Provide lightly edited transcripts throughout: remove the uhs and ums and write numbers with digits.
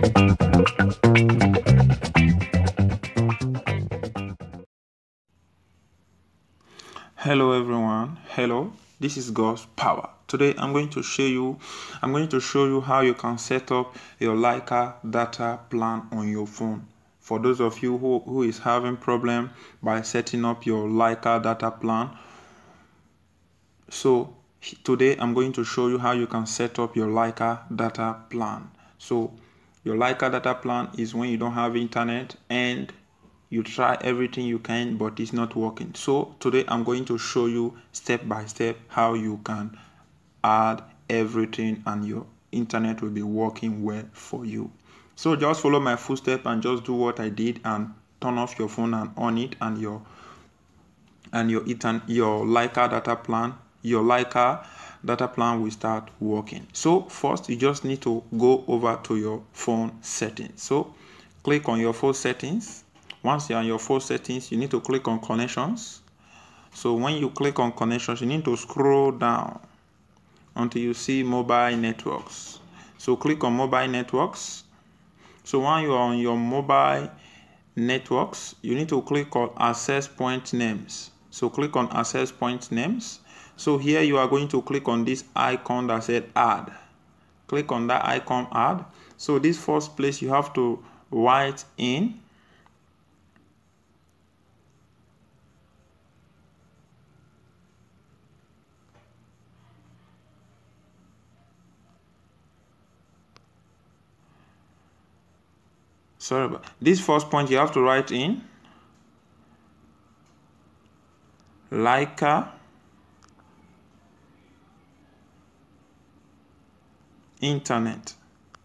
Hello everyone. Hello. This is God's Power. Today I'm going to show you how you can set up your Lyca data plan on your phone. For those of you who is having problem by setting up your Lyca data plan, so today I'm going to show you how you can set up your Lyca data plan. So your Lyca data plan is when you don't have internet and you try everything you can but it's not working. So today I'm going to show you step by step how you can add everything and your internet will be working well for you. So just follow my footstep and just do what I did and turn off your phone and on it, and your Lyca data plan, will start working. So first you just need to go over to your phone settings. So click on your phone settings. Once you're on your phone settings, you need to click on connections. So when you click on connections, you need to scroll down until you see mobile networks. So click on mobile networks. So when you are on your mobile networks, you need to click on access point names. So click on access point names. So here you are going to click on this icon that said add. Click on that icon add. So this first place you have to write in this first point you have to write in Lyca internet.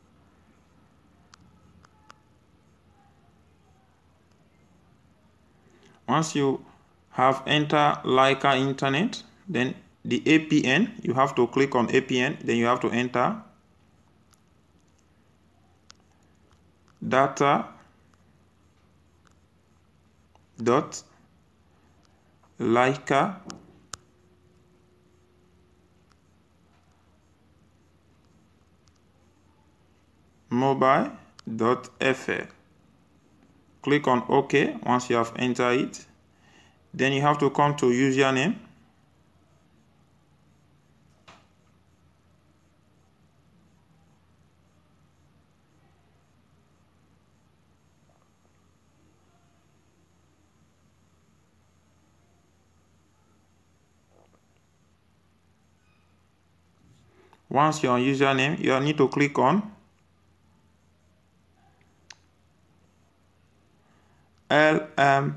Once you have entered Lyca internet, then the APN, you have to click on APN, then you have to enter data dot Lyca mobile.fr. Click on OK once you have entered it. Then you have to come to username. Once you're on username, you need to click on LMFA.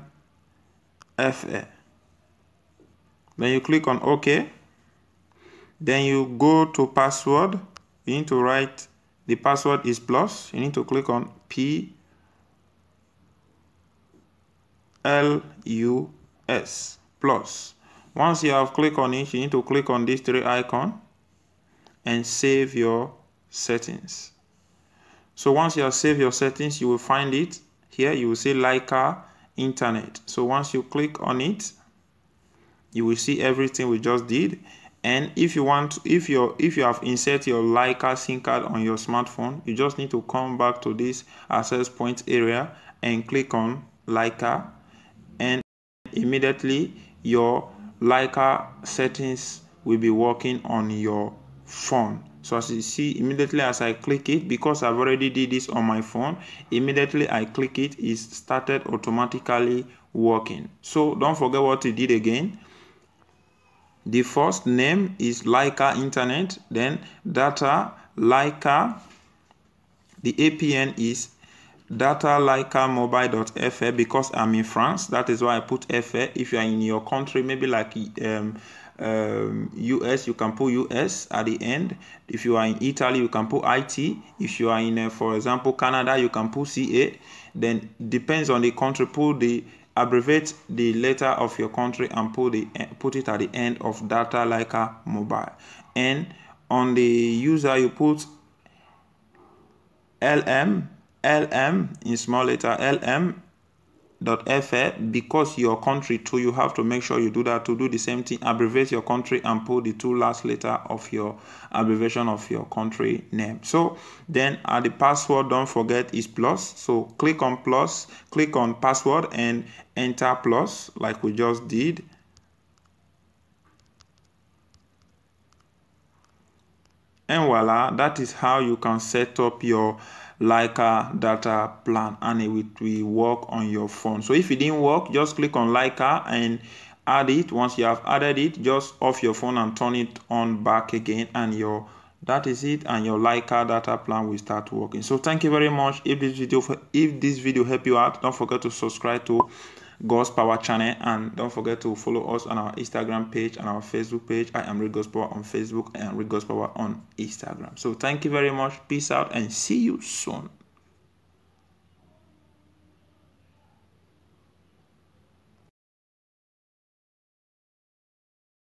Then you click on OK. Then you go to password. You need to write the password is plus. You need to click on PLUS plus. Once you have clicked on it, you need to click on these three icons and save your settings. So once you have saved your settings, you will find it here. You will see Lyca internet. So once you click on it, you will see everything we just did. And if you want, if you have inserted your Lyca SIM card on your smartphone, you just need to come back to this access point area and click on Lyca, and immediately your Lyca settings will be working on your phone. So as you see, immediately as I click it, because I've already did this on my phone, immediately I click it, it started automatically working. So don't forget what you did again. The first name is Lyca internet, then data Lyca. The APN is data Lycamobile.fr, because I'm in France. That is why I put FR. If you are in your country, maybe like US, you can put US at the end. If you are in Italy, you can put IT. If you are in, for example, Canada, you can put CA. Then depends on the country, abbreviate the letter of your country and put it at the end of data Lycamobile. And on the user, you put LM in small letter, LM .ff, because your country too, you have to make sure you do that. To do the same thing, abbreviate your country and put the 2 last letter of your abbreviation of your country name. So then the password, don't forget, is plus. So click on plus, click on password and enter plus like we just did. And voila, that is how you can set up your Lyca data plan, and it will work on your phone. So if it didn't work, just click on Lyca and add it. Once you have added it, just off your phone and turn it on back again, and that is it, and your Lyca data plan will start working. So thank you very much. If this video helped you out, don't forget to subscribe to God's Power channel, and don't forget to follow us on our Instagram page and our Facebook page. I am God's Power on Facebook and God's Power on Instagram. So thank you very much. Peace out and see you soon.